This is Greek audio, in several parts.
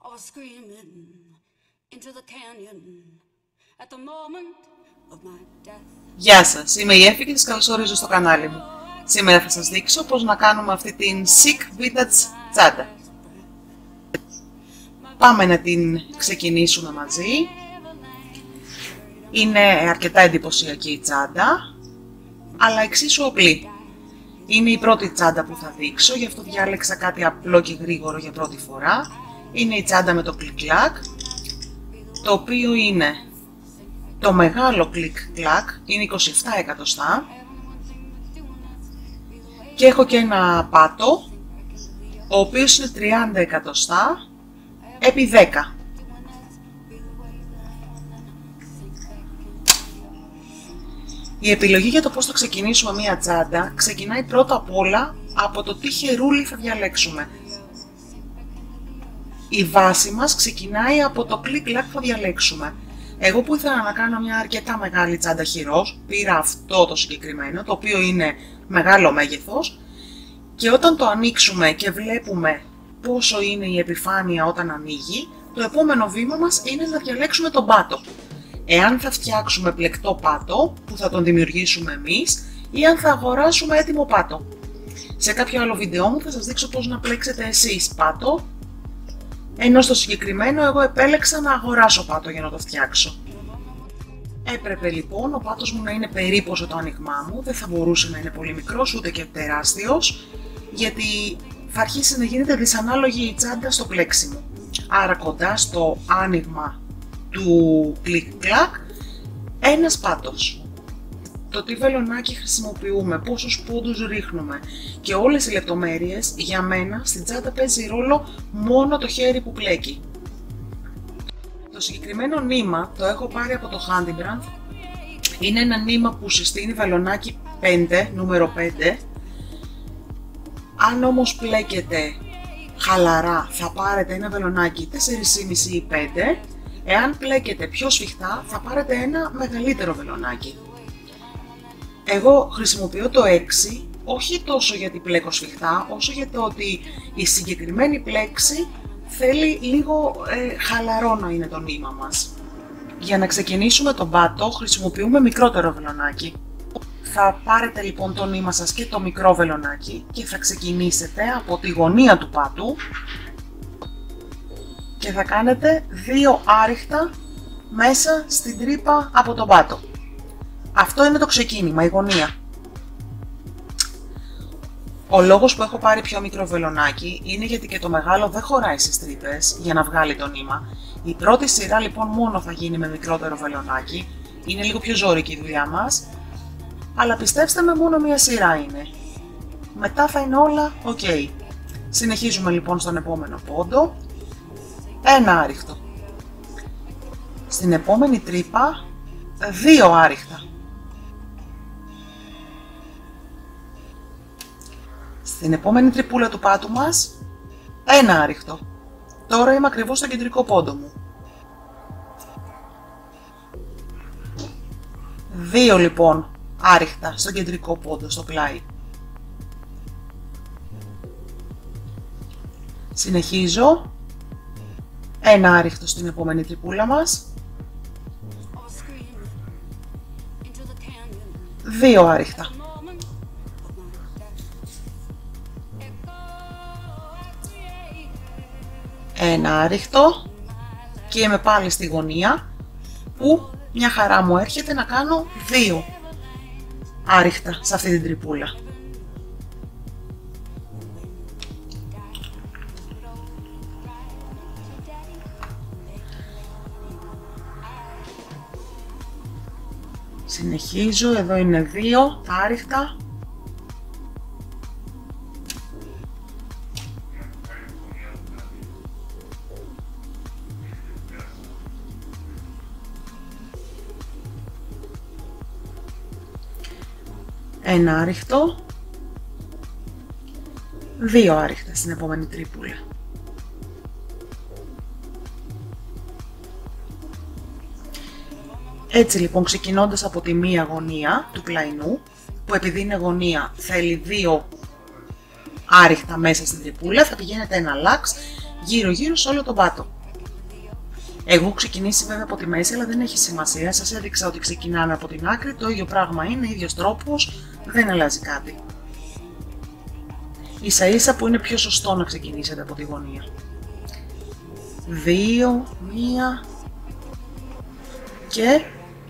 or screaming into the canyon at the moment of my death. Γεια σας, είμαι η Έφη και σας καλωσορίζω στο κανάλι μου. Σήμερα θα σας δείξω πώς να κάνουμε αυτή την chic vintage τσάντα. Πάμε να την ξεκινήσουμε μαζί. Είναι αρκετά εντυπωσιακή η τσάντα, αλλά εξίσου απλή. Είναι η πρώτη τσάντα που θα δείξω, γι' αυτό διάλεξα κάτι απλό και γρήγορο για πρώτη φορά. Είναι η τσάντα με το κλικ-κλακ, το οποίο είναι το μεγάλο κλικ-κλακ, είναι 27 εκατοστά. Και έχω και ένα πάτο, ο οποίος είναι 30 εκατοστά επί 10. Η επιλογή για το πώς θα ξεκινήσουμε μία τσάντα ξεκινάει πρώτα απ' όλα από το τι χερούλι θα διαλέξουμε. Η βάση μας ξεκινάει από το κλικ-κλακ που θα διαλέξουμε. Εγώ που ήθελα να κάνω μια αρκετά μεγάλη τσάντα χειρός, πήρα αυτό το συγκεκριμένο, το οποίο είναι μεγάλο μέγεθος, και όταν το ανοίξουμε και βλέπουμε πόσο είναι η επιφάνεια όταν ανοίγει, το επόμενο βήμα μας είναι να διαλέξουμε τον πάτο. Εάν θα φτιάξουμε πλεκτό πάτο που θα τον δημιουργήσουμε εμείς ή αν θα αγοράσουμε έτοιμο πάτο. Σε κάποιο άλλο βίντεο μου θα σας δείξω πώς να πλέξετε εσείς πάτο, ενώ στο συγκεκριμένο εγώ επέλεξα να αγοράσω πάτο για να το φτιάξω. Έπρεπε λοιπόν ο πάτος μου να είναι περίπου όσο το άνοιγμά μου, δεν θα μπορούσε να είναι πολύ μικρός ούτε και τεράστιος, γιατί θα αρχίσει να γίνεται δυσανάλογη η τσάντα στο πλέξιμο. Άρα κοντά στο άνοιγμα του κλικ-κλακ, ένας πάτος. Το τι βελονάκι χρησιμοποιούμε, πόσους πόντους ρίχνουμε και όλες οι λεπτομέρειες, για μένα στην τσάντα παίζει ρόλο μόνο το χέρι που πλέκει. Το συγκεκριμένο νήμα το έχω πάρει από το Handybrand. Είναι ένα νήμα που συστήνει βελονάκι 5, νούμερο 5. Αν όμως πλέκετε χαλαρά θα πάρετε ένα βελονάκι 4,5 ή 5. Εάν πλέκετε πιο σφιχτά θα πάρετε ένα μεγαλύτερο βελονάκι. Εγώ χρησιμοποιώ το 6, όχι τόσο γιατί πλέκω σφιχτά, όσο για το ότι η συγκεκριμένη πλέξη θέλει λίγο χαλαρό να είναι το νήμα μας. Για να ξεκινήσουμε τον πάτο χρησιμοποιούμε μικρότερο βελονάκι. Θα πάρετε λοιπόν το νήμα σας και το μικρό βελονάκι και θα ξεκινήσετε από τη γωνία του πάτου και θα κάνετε 2 άριχτα μέσα στην τρύπα από τον πάτο. Αυτό είναι το ξεκίνημα, η γωνία. Ο λόγος που έχω πάρει πιο μικρό βελονάκι είναι γιατί και το μεγάλο δεν χωράει στις τρύπες για να βγάλει το νήμα. Η πρώτη σειρά λοιπόν μόνο θα γίνει με μικρότερο βελονάκι. Είναι λίγο πιο ζώρικη η δουλειά μας, αλλά πιστέψτε με, μόνο μία σειρά είναι. Μετά θα είναι όλα ok. Συνεχίζουμε λοιπόν στον επόμενο πόντο. Ένα άριχτο. Στην επόμενη τρύπα 2 άριχτα. Στην επόμενη τρυπούλα του πάτου μας ένα άριχτο. Τώρα είμαι ακριβώς στο κεντρικό πόντο μου. 2 λοιπόν άριχτα στο κεντρικό πόντο, στο πλάι. Συνεχίζω. Ένα άριχτο στην επόμενη τρυπούλα μας. 2 άριχτα. Ένα άριχτο και είμαι πάλι στη γωνία που μια χαρά μου έρχεται να κάνω 2 άριχτα σε αυτή την τρυπούλα. Συνεχίζω, εδώ είναι 2 άριχτα. Ένα άριχτο. 2 άριχτα στην επόμενη τρύπουλα. Έτσι λοιπόν, ξεκινώντας από τη μία γωνία του πλαϊνού, που επειδή είναι γωνία θέλει 2 άριχτα μέσα στην τρυπούλα, θα πηγαίνετε ένα λάξ γύρω γύρω σε όλο τον πάτο. Εγώ έχω ξεκινήσει βέβαια από τη μέση, αλλά δεν έχει σημασία. Σας έδειξα ότι ξεκινάμε από την άκρη, το ίδιο πράγμα είναι, ίδιος τρόπος, δεν αλλάζει κάτι. Ίσα ίσα που είναι πιο σωστό να ξεκινήσετε από τη γωνία. 2, 1 και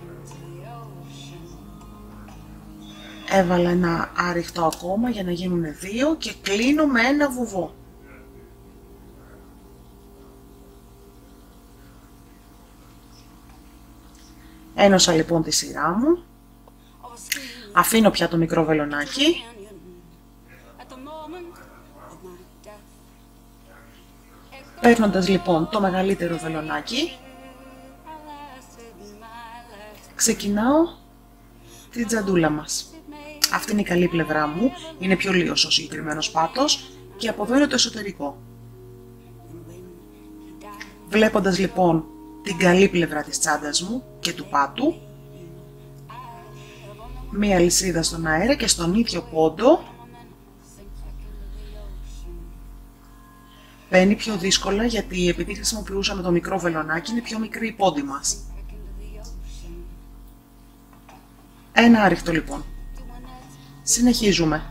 έβαλα ένα άριχτο ακόμα για να γίνουν 2 και κλείνω με ένα βουβό. Ένωσα λοιπόν τη σειρά μου, αφήνω πια το μικρό βελονάκι, παίρνοντας λοιπόν το μεγαλύτερο βελονάκι, ξεκινάω την τζαντούλα μας. Αυτή είναι η καλή πλευρά μου, είναι πιο λίος ο συγκεκριμένος πάτος και από εδώ είναι το εσωτερικό. Βλέποντας λοιπόν την καλή πλευρά της τσάντας μου και του πάτου, μία λυσίδα στον αέρα και στον ίδιο πόντο μπαίνει πιο δύσκολα, γιατί επειδή χρησιμοποιούσαμε το μικρό βελονάκι είναι πιο μικρή η πόντη μας. Ένα άριχτο λοιπόν. Συνεχίζουμε.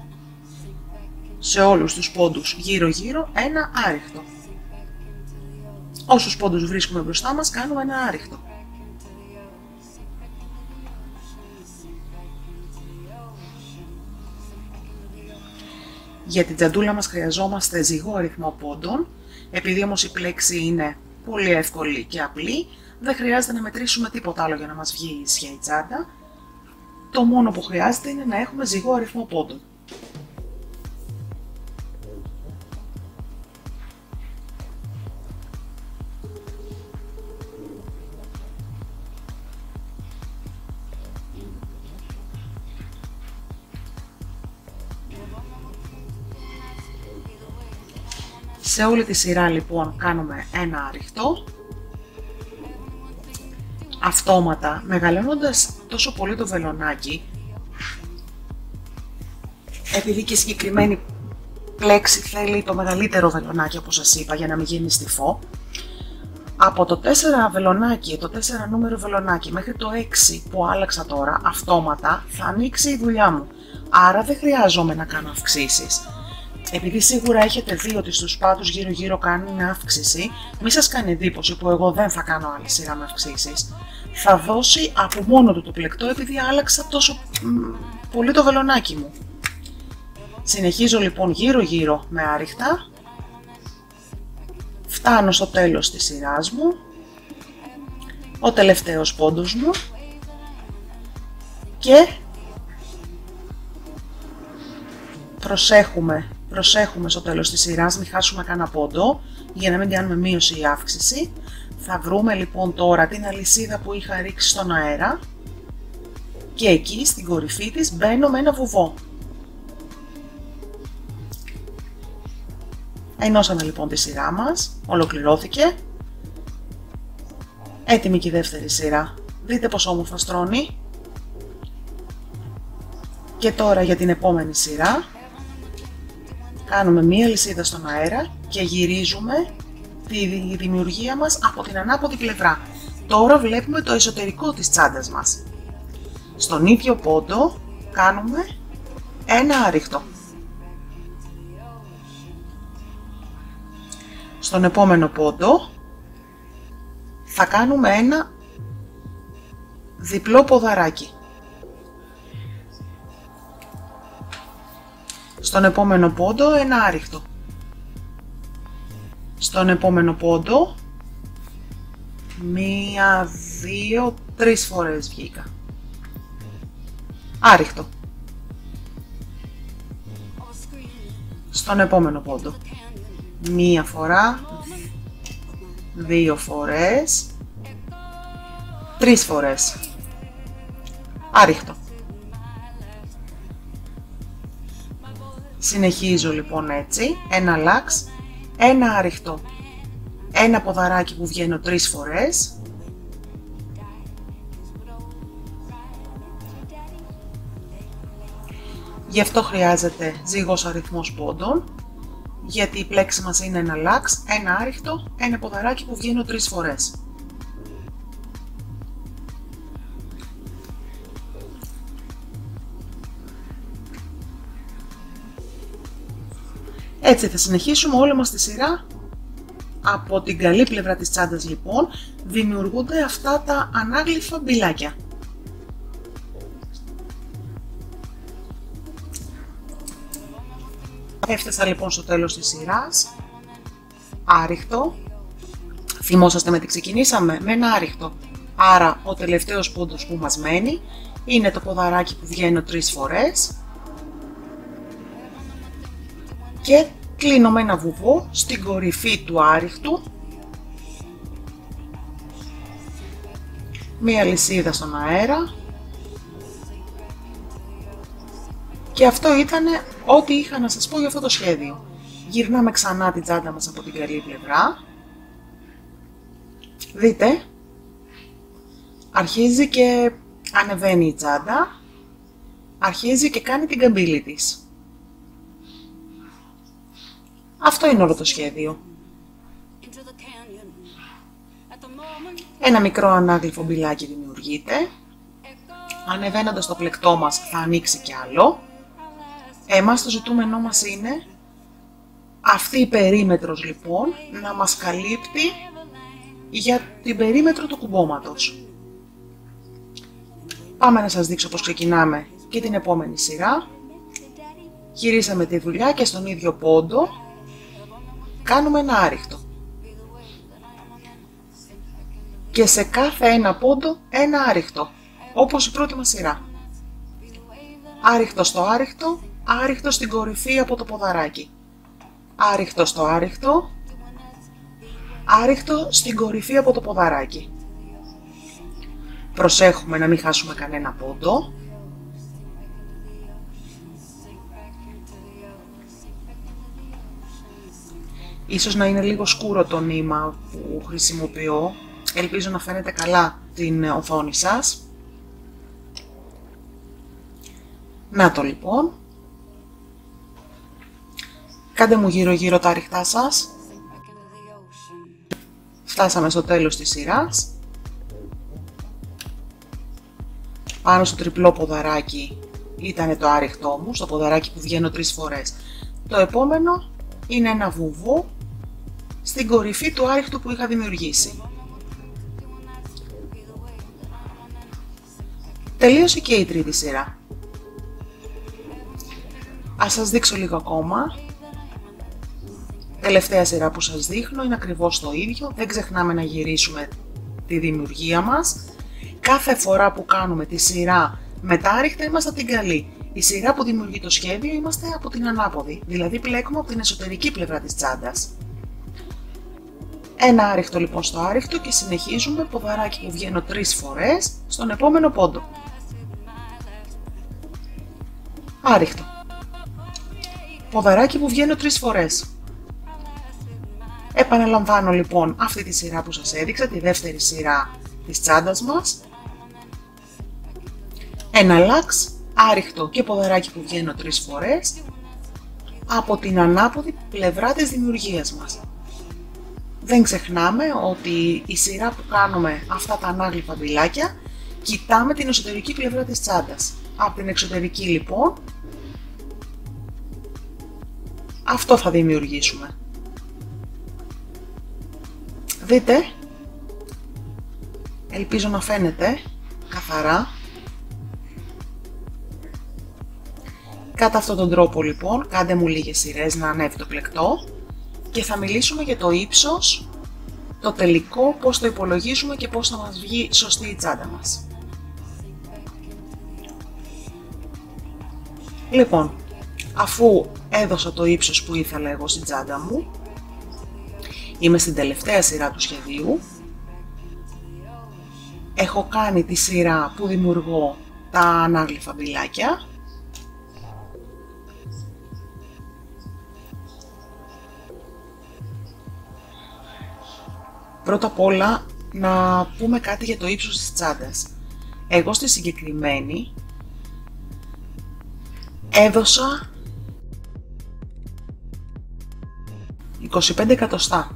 Σε όλους τους πόντους γύρω γύρω ένα άριχτο. Όσους πόντους βρίσκουμε μπροστά μας κάνουμε ένα άριχτο. Για την τζαντούλα μας χρειαζόμαστε ζυγό αριθμό πόντων. Επειδή όμως η πλέξη είναι πολύ εύκολη και απλή, δεν χρειάζεται να μετρήσουμε τίποτα άλλο για να μας βγει ίσια η τσάντα. Το μόνο που χρειάζεται είναι να έχουμε ζυγό αριθμό πόντων. Σε όλη τη σειρά λοιπόν κάνουμε ένα άριχτο, αυτόματα μεγαλώνοντας τόσο πολύ το βελονάκι, επειδή και η συγκεκριμένη πλέξη θέλει το μεγαλύτερο βελονάκι όπως σας είπα για να μην γίνει στιφό, από το 4 βελονάκι, το 4 νούμερο βελονάκι μέχρι το 6 που άλλαξα τώρα, αυτόματα θα ανοίξει η δουλειά μου, άρα δεν χρειάζομαι να κάνω αυξήσεις. Επειδή σίγουρα έχετε δει ότι στους πάτους γύρω γύρω κάνουν αύξηση, μη σας κάνει εντύπωση που εγώ δεν θα κάνω άλλη σειρά με αυξήσεις. Θα δώσει από μόνο του το πλεκτό επειδή άλλαξα τόσο πολύ το βελονάκι μου. Συνεχίζω λοιπόν γύρω γύρω με άριχτα. Φτάνω στο τέλος της σειράς μου. Ο τελευταίος πόντος μου. Και προσέχουμε στο τέλος της σειράς, μην χάσουμε κανένα πόντο για να μην κάνουμε μείωση ή αύξηση. Θα βρούμε λοιπόν τώρα την αλυσίδα που είχα ρίξει στον αέρα και εκεί στην κορυφή της μπαίνω με ένα βουβό. Ενώσαμε λοιπόν τη σειρά μας, ολοκληρώθηκε. Έτοιμη και η δεύτερη σειρά. Δείτε πως όμορφα στρώνει. Και τώρα για την επόμενη σειρά κάνουμε μία λυσίδα στον αέρα και γυρίζουμε τη δημιουργία μας από την ανάποδη πλευρά. Τώρα βλέπουμε το εσωτερικό της τσάντας μας. Στον ίδιο πόντο κάνουμε ένα άριχτο. Στον επόμενο πόντο θα κάνουμε ένα διπλό ποδαράκι. Στον επόμενο πόντο ένα άριχτο. Στον επόμενο πόντο 1, 2, 3 φορές βγήκα. Άριχτο. Στον επόμενο πόντο 1 φορά, 2 φορές, 3 φορές. Άριχτο. Συνεχίζω λοιπόν έτσι, ένα λάξ, ένα άριχτο, ένα ποδαράκι που βγαίνω 3 φορές, γι' αυτό χρειάζεται ζύγος αριθμός πόντων, γιατί η πλέξη μας είναι ένα λάξ, ένα άριχτο, ένα ποδαράκι που βγαίνω 3 φορές. Έτσι θα συνεχίσουμε όλη μας τη σειρά. Από την καλή πλευρά της τσάντας λοιπόν δημιουργούνται αυτά τα ανάγλυφα μπιλάκια. Έφτασα λοιπόν στο τέλος της σειράς. Άριχτο. Θυμόσαστε με τι ξεκινήσαμε? Με ένα άριχτο. Άρα ο τελευταίος πόντος που μας μένει είναι το ποδαράκι που βγαίνω 3 φορές. Και κλείνω με ένα βουβό στην κορυφή του άριχτου. Μία λυσίδα στον αέρα. Και αυτό ήταν ό,τι είχα να σας πω για αυτό το σχέδιο. Γυρνάμε ξανά την τσάντα μας από την καλή πλευρά. Δείτε, αρχίζει και ανεβαίνει η τσάντα, αρχίζει και κάνει την καμπύλη της. Αυτό είναι όλο το σχέδιο. Ένα μικρό ανάγλυφο μπιλάκι δημιουργείται. Ανεβαίνοντας το πλεκτό μας θα ανοίξει κι άλλο. Εμάς το ζητούμενό μας είναι αυτή η περίμετρος λοιπόν να μας καλύπτει για την περίμετρο του κουμπώματος. Πάμε να σας δείξω πώς ξεκινάμε και την επόμενη σειρά. Γυρίσαμε τη δουλειά και στον ίδιο πόντο κάνουμε ένα άριχτο. Και σε κάθε ένα πόντο ένα άριχτο, όπως η πρώτη μας σειρά. Άριχτο στο άριχτο, άριχτο στην κορυφή από το ποδαράκι. Άριχτο στο άριχτο, άριχτο στην κορυφή από το ποδαράκι. Προσέχουμε να μην χάσουμε κανένα πόντο. Ίσως να είναι λίγο σκούρο το νήμα που χρησιμοποιώ. Ελπίζω να φαίνεται καλά την οθόνη σας. Να το λοιπόν. Κάντε μου γύρω-γύρω τα άριχτά σας. Φτάσαμε στο τέλος της σειράς. Πάνω στο τριπλό ποδαράκι ήταν το άριχτό μου, στο ποδαράκι που βγαίνω 3 φορές. Το επόμενο είναι ένα βουβό στην κορυφή του άριχτου που είχα δημιουργήσει. Τελείωσε και η τρίτη σειρά. Ας σας δείξω λίγο ακόμα. Τελευταία σειρά που σας δείχνω είναι ακριβώς το ίδιο. Δεν ξεχνάμε να γυρίσουμε τη δημιουργία μας. Κάθε φορά που κάνουμε τη σειρά με τα άριχτα είμαστε από την καλή. Η σειρά που δημιουργεί το σχέδιο είμαστε από την ανάποδη, δηλαδή πλέκουμε από την εσωτερική πλευρά της τσάντας. Ένα άριχτο λοιπόν στο άριχτο και συνεχίζουμε ποδαράκι που βγαίνω 3 φορές στον επόμενο πόντο. Άριχτο. Ποδαράκι που βγαίνω 3 φορές. Επαναλαμβάνω λοιπόν αυτή τη σειρά που σας έδειξα, τη δεύτερη σειρά της τσάντας μας. Ένα λάξ, άριχτο και ποδαράκι που βγαίνω 3 φορές από την ανάποδη πλευρά της δημιουργίας μας. Δεν ξεχνάμε ότι η σειρά που κάνουμε αυτά τα ανάγλυφα μπιλάκια κοιτάμε την εσωτερική πλευρά της τσάντας. Από την εξωτερική λοιπόν αυτό θα δημιουργήσουμε. Δείτε, ελπίζω να φαίνεται καθαρά. Κατά αυτόν τον τρόπο λοιπόν, κάντε μου λίγες σειρές να ανέβει το πλεκτό και θα μιλήσουμε για το ύψος, το τελικό, πώς το υπολογίζουμε και πώς θα μας βγει σωστή η τσάντα μας. Λοιπόν, αφού έδωσα το ύψος που ήθελα εγώ στην τσάντα μου, είμαι στην τελευταία σειρά του σχεδίου. Έχω κάνει τη σειρά που δημιουργώ τα ανάγλυφα μπιλάκια. Πρώτα απ' όλα να πούμε κάτι για το ύψος της τσάντας. Εγώ στη συγκεκριμένη έδωσα 25 εκατοστά.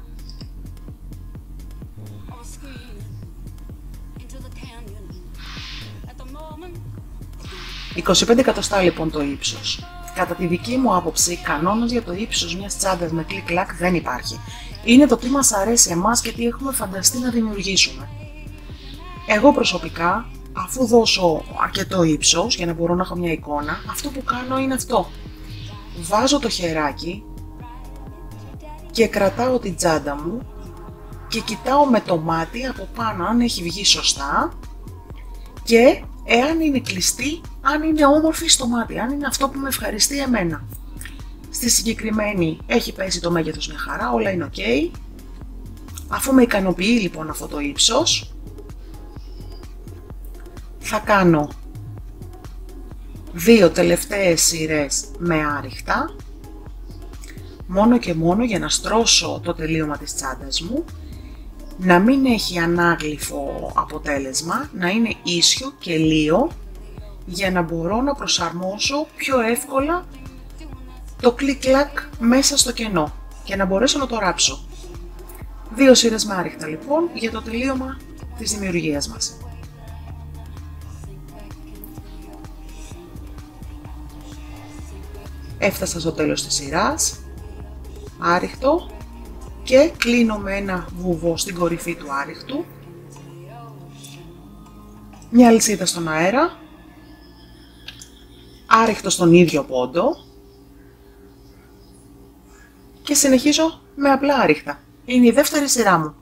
25 εκατοστά λοιπόν το ύψος. Κατά τη δική μου άποψη, κανόνας για το ύψος μιας τσάντας με κλικ-κλακ δεν υπάρχει. Είναι το τι μας αρέσει εμάς και τι έχουμε φανταστεί να δημιουργήσουμε. Εγώ προσωπικά, αφού δώσω αρκετό ύψος για να μπορώ να έχω μια εικόνα, αυτό που κάνω είναι αυτό. Βάζω το χεράκι και κρατάω την τσάντα μου και κοιτάω με το μάτι από πάνω αν έχει βγει σωστά και εάν είναι κλειστή, αν είναι όμορφη στο μάτι, αν είναι αυτό που με ευχαριστεί εμένα. Στη συγκεκριμένη έχει πέσει το μέγεθος μια χαρά, όλα είναι ok. Αφού με ικανοποιεί λοιπόν αυτό το ύψος, θα κάνω 2 τελευταίες σειρές με άριχτα, μόνο και μόνο για να στρώσω το τελείωμα της τσάντας μου, να μην έχει ανάγλυφο αποτέλεσμα, να είναι ίσιο και λίο, για να μπορώ να προσαρμόσω πιο εύκολα το κλικ-κλακ μέσα στο κενό και να μπορέσω να το ράψω. 2 σειρές με άριχτα λοιπόν για το τελείωμα της δημιουργίας μας. Έφτασα στο τέλος της σειράς, άριχτο, και κλείνω με ένα βουβό στην κορυφή του άριχτου, μια αλυσίδα στον αέρα, άριχτο στον ίδιο πόντο και συνεχίζω με απλά άριχτα. Είναι η δεύτερη σειρά μου.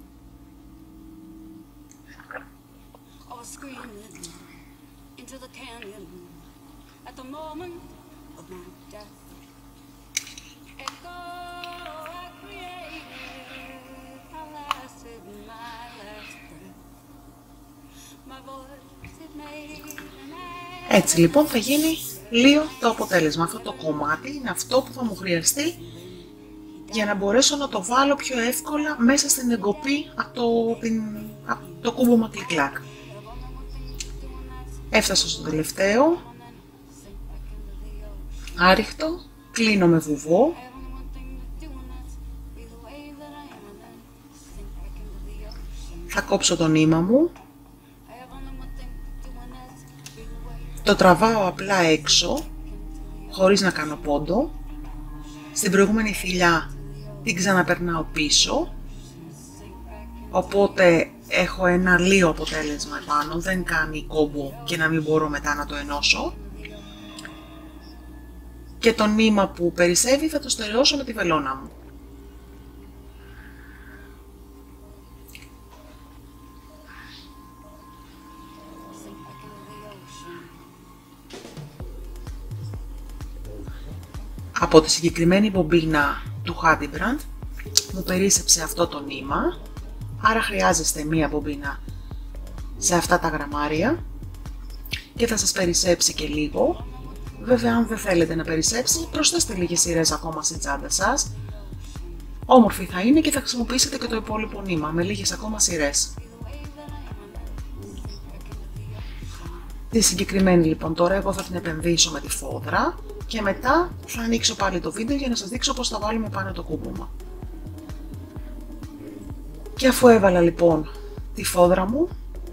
Έτσι λοιπόν θα γίνει λίγο το αποτέλεσμα. Αυτό το κομμάτι είναι αυτό που θα μου χρειαστεί για να μπορέσω να το βάλω πιο εύκολα μέσα στην εγκοπή από το κούμπομα κλικ-κλακ. Έφτασα στο τελευταίο, άριχτο, κλείνω με βουβό, θα κόψω το νήμα μου, το τραβάω απλά έξω, χωρίς να κάνω πόντο, στην προηγούμενη θηλιά την ξαναπερνάω πίσω, οπότε έχω ένα λίο αποτέλεσμα επάνω, δεν κάνει κόμπο και να μην μπορώ μετά να το ενώσω. Και το νήμα που περισσεύει θα το στερεώσω με τη βελόνα μου. Από τη συγκεκριμένη μπομπίνα του Hadibrand μου περίσσεψε αυτό το νήμα, άρα χρειάζεστε μία μπομπίνα σε αυτά τα γραμμάρια και θα σας περισσέψει και λίγο. Βέβαια, αν δεν θέλετε να περισσέψει, προσθέστε λίγες σειρές ακόμα στην τσάντα σας. Όμορφη θα είναι και θα χρησιμοποιήσετε και το υπόλοιπο νήμα με λίγες ακόμα σειρές. Τη συγκεκριμένη λοιπόν τώρα εγώ θα την επενδύσω με τη φόδρα και μετά θα ανοίξω πάλι το βίντεο για να σας δείξω πώς θα βάλουμε πάνω το κούμπομα. Και αφού έβαλα λοιπόν τη φόδρα μου,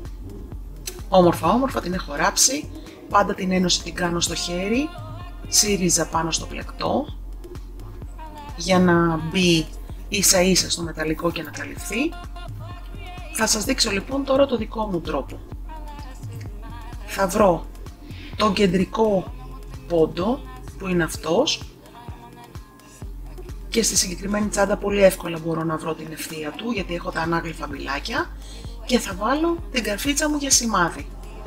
όμορφα την έχω ράψει, πάντα την ένωση την κάνω στο χέρι, σύριζα πάνω στο πλεκτό για να μπει ίσα ίσα στο μεταλλικό και να καλυφθεί. Θα σας δείξω λοιπόν τώρα το δικό μου τρόπο. Θα βρω τον κεντρικό πόντο που είναι αυτός και στη συγκεκριμένη τσάντα πολύ εύκολα μπορώ να βρω την ευθεία του γιατί έχω τα ανάγλυφα μπιλάκια και θα βάλω την καρφίτσα μου για σημάδι.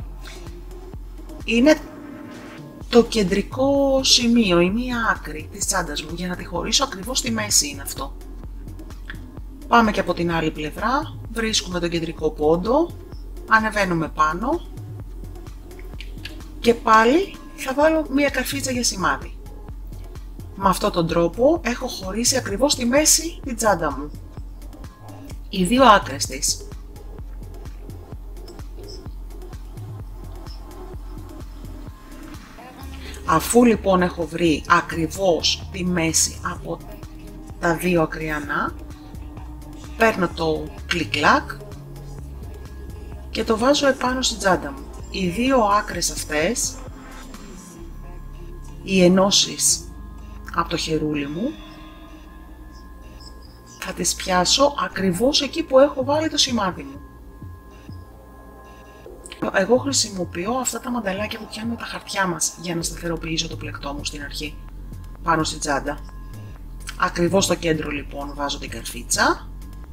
Είναι το κεντρικό σημείο, η μία άκρη της τσάντας μου για να τη χωρίσω ακριβώς στη μέση είναι αυτό. Πάμε και από την άλλη πλευρά, βρίσκουμε τον κεντρικό πόντο, ανεβαίνουμε πάνω και πάλι θα βάλω μία καρφίτσα για σημάδι. Με αυτόν τον τρόπο έχω χωρίσει ακριβώς στη μέση την τσάντα μου. Οι δύο άκρες της. Αφού λοιπόν έχω βρει ακριβώς τη μέση από τα δύο ακριανά, παίρνω το κλικ-κλακ και το βάζω επάνω στην τσάντα μου. Οι δύο άκρες αυτές, οι ενώσεις από το χερούλι μου, θα τις πιάσω ακριβώς εκεί που έχω βάλει το σημάδι μου. Εγώ χρησιμοποιώ αυτά τα μανταλάκια που πιάνουμε τα χαρτιά μας για να σταθεροποιήσω το πλεκτό μου στην αρχή, πάνω στην τσάντα. Ακριβώς στο κέντρο λοιπόν βάζω την καρφίτσα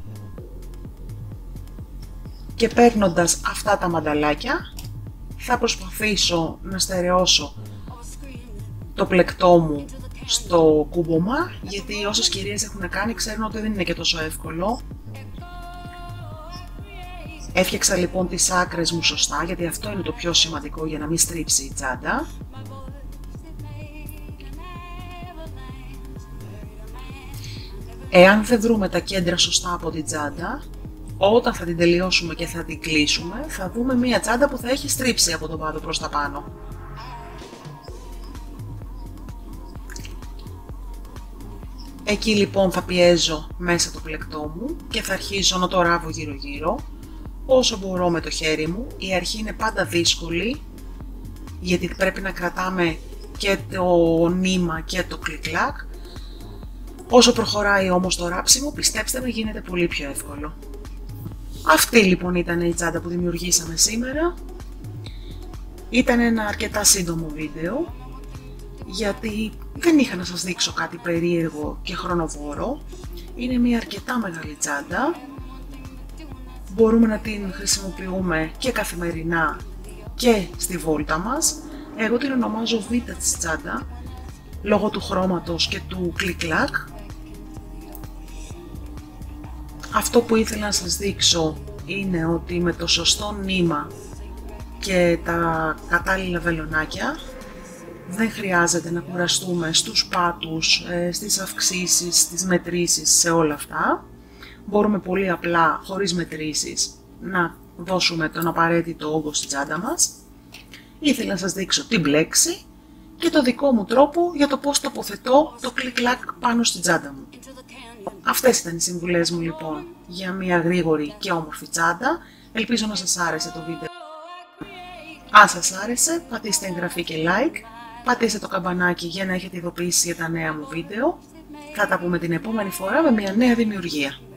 και παίρνοντας αυτά τα μανταλάκια θα προσπαθήσω να στερεώσω το πλεκτό μου στο κούμπομα, γιατί όσες κυρίες έχουν κάνει ξέρουν ότι δεν είναι και τόσο εύκολο. Έφτιαξα λοιπόν τις άκρες μου σωστά, γιατί αυτό είναι το πιο σημαντικό για να μην στρίψει η τσάντα. Εάν δεν βρούμε τα κέντρα σωστά από την τσάντα, όταν θα την τελειώσουμε και θα την κλείσουμε, θα δούμε μία τσάντα που θα έχει στρίψει από τον πάτο προς τα πάνω. Εκεί λοιπόν θα πιέζω μέσα το πλεκτό μου και θα αρχίζω να το ράβω γύρω γύρω όσο μπορώ με το χέρι μου. Η αρχή είναι πάντα δύσκολη, γιατί πρέπει να κρατάμε και το νήμα και το κλικ-κλακ. Όσο προχωράει όμως το ράψιμο, πιστέψτε με, γίνεται πολύ πιο εύκολο. Αυτή λοιπόν ήταν η τσάντα που δημιουργήσαμε σήμερα. Ήταν ένα αρκετά σύντομο βίντεο, γιατί δεν είχα να σας δείξω κάτι περίεργο και χρονοβόρο. Είναι μια αρκετά μεγάλη τσάντα. Μπορούμε να την χρησιμοποιούμε και καθημερινά και στη βόλτα μας. Εγώ την ονομάζω vintage τσάντα, λόγω του χρώματος και του κλικ-κλακ. Αυτό που ήθελα να σας δείξω είναι ότι με το σωστό νήμα και τα κατάλληλα βελονάκια δεν χρειάζεται να κουραστούμε στους πάτους, στις αυξήσεις, στις μετρήσεις, σε όλα αυτά. Μπορούμε πολύ απλά, χωρίς μετρήσεις, να δώσουμε τον απαραίτητο όγκο στην τσάντα μας. Ήθελα να σας δείξω την μπλέξη και το δικό μου τρόπο για το πώς τοποθετώ το κλικ-κλακ πάνω στην τσάντα μου. Αυτές ήταν οι συμβουλές μου λοιπόν για μια γρήγορη και όμορφη τσάντα. Ελπίζω να σας άρεσε το βίντεο. Αν σας άρεσε, πατήστε εγγραφή και like, πατήστε το καμπανάκι για να έχετε ειδοποιήσεις για τα νέα μου βίντεο. Θα τα πούμε την επόμενη φορά με μια νέα δημιουργία.